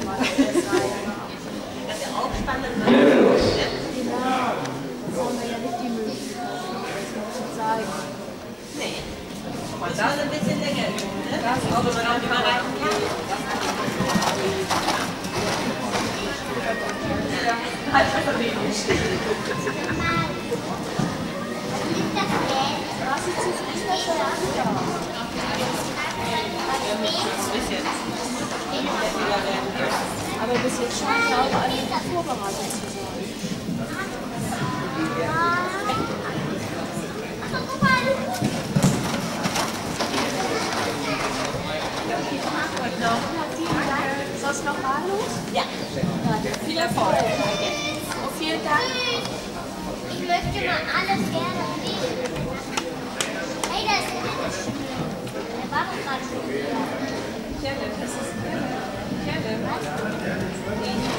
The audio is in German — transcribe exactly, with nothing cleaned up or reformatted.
Levellos. Genau. Das haben wir ja nicht die Möglichkeit, das zu zeigen. Nee. Das soll ein bisschen länger üben, ne? Das ist auch, wenn man auch nicht mal reiten kann. Halt einfach wenig. Was ist das nicht schon an? Aber bis jetzt scheint ja auch alle vorbereitet zu sein. Ist das noch wahllos? Ja. Viel Erfolg. Und vielen Dank. Ich möchte mal alles gerne sehen. Hey, da ist ein Der war doch gerade schon. Kevin, das ist Kevin. Kevin.